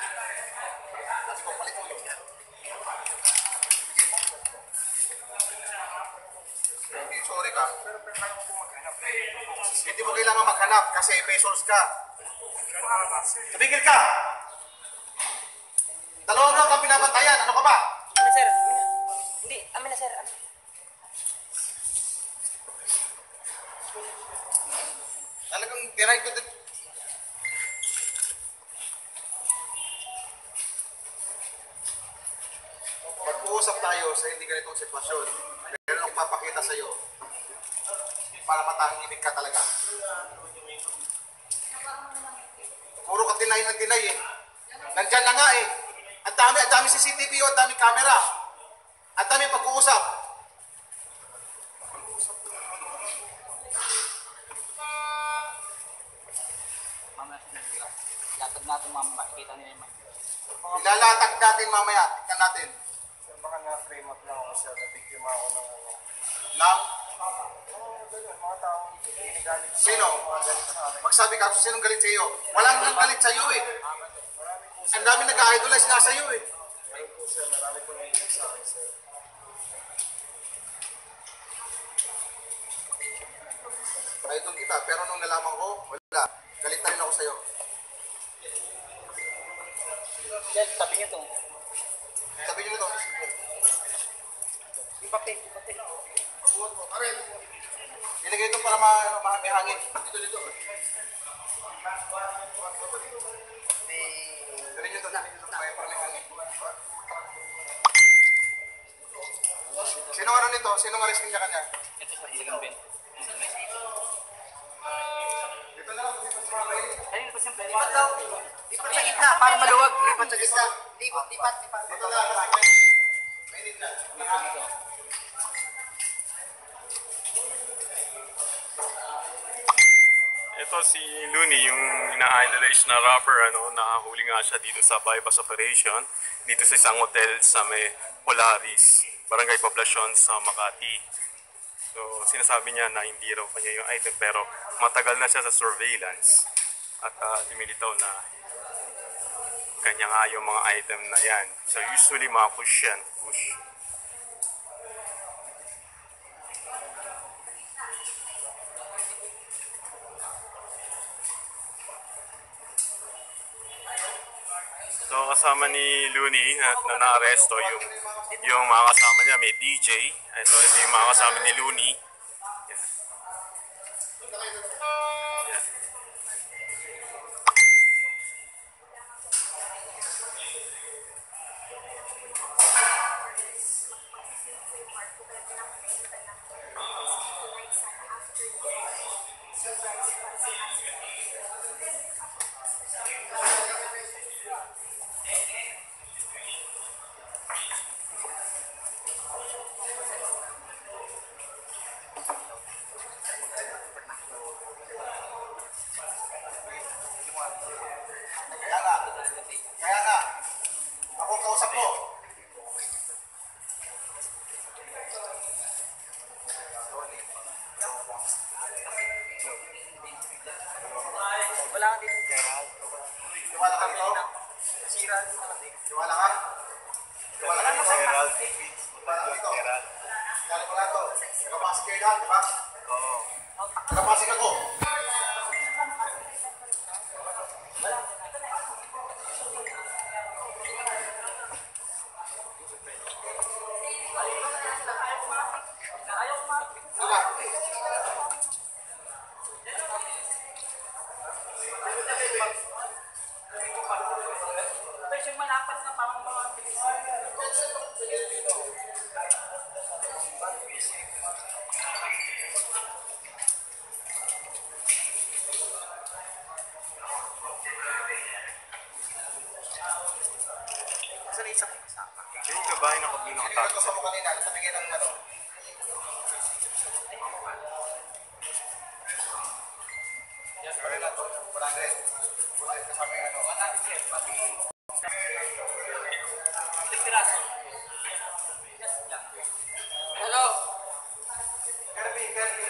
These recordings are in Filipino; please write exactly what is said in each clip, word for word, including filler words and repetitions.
Sabi ko, palit mo yun. Hindi, sorry ka. Pero kaya mo maghanap. Hindi mo kailangan maghanap kasi may source ka. Tumigil ka! Dalawang lang kang pinabantayan. Ano ka ba? Amin, sir. Hindi, amin na, sir. Talagang diray ko din. Mag-uusap tayo sa hindi ganitong sitwasyon. Meron akong papakita sa iyo para matahimik ka talaga. Puro ka deny ng deny eh. Nandyan na nga eh. Ang dami, ang dami C C T V o, ang dami camera. Ang dami pag-uusap. Latag natin mama, makikita nila yung Ilalatag natin mamaya. Tignan natin. Sir, baka na-frame up lang ako, sir. Nabiktima ako ng ano. Now, Oo, ganun. Mga taong ginigalit sa sino? mga galit sa akin. Magsabi ka kung sinong galit sa iyo. Walang nang galit sa iyo eh. Marami po, sir. Ang dami nag-idolize nga sa iyo eh. Marami po, sir. Marami po naiinig sa akin, sir. Idol kita, pero nung nalaman ko, wala. Galit na rin ako sa iyo. Sir, tabi niyo to. Sabi niyo nito. Yung papel, yung papel. Aray. Ilagay ito para ma ma may hangin. Dito, dito. Dali nyo ito na. May para may hangin. Sino ano nito? Sino arrestin niya kanya? Ito sa ilagang ben. Dito na lang. Dito sa mga kayo. Ayun, pa siyempre. Lipat daw. Lipat sa gitna, para maluwag. Lipat sa gitna. Lipat, lipat, lipat. Dito na lang. Mainit na. Lipat dito. Ito si Looney, yung ina-idolize na rapper, ano, nakahuli nga siya dito sa bypass operation, dito sa isang hotel sa may Polaris, Barangay Poblacion sa Makati. So, sinasabi niya na hindi raw kanya yung item, pero matagal na siya sa surveillance. At uh, lumilitaw na kanya nga yung mga item na yan. So, usually mga push yan, push. So kasama ni Looney na, na na-aresto yung, yung mga kasama niya, may D J. Ito, ito yung mga kasama ni Looney. Yeah. Yeah. Kaya nga. Kaya nga. Ako kausap mo. Wala ka dito. Tiwala ka dito? Sira dito natin. Tiwala ka? Tiwala ka dito? Tiwala ka dito? Galing ko na ito. Nakapasok kayo lahat, di ba? Oo. Nakapasok ako. Diba? Pero yung malapas na parang mga Saan isa kong kasama? Yung kabahay na kabilo ng Hindi ko tato ito sa sa mga kanina. Sabi ng ano. Sorry na ito. one hundred. Kasama yung ano. piraso. Hello? Kirby, Kirby.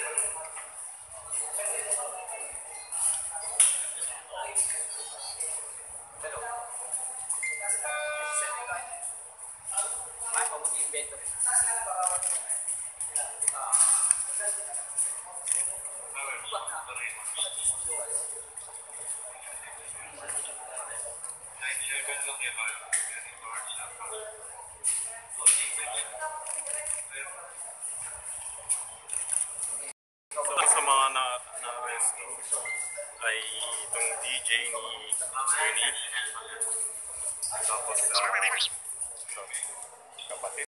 So, sa mga na, na-arresto ay itong D J ni Ernie. Tapos, uh, kapatid.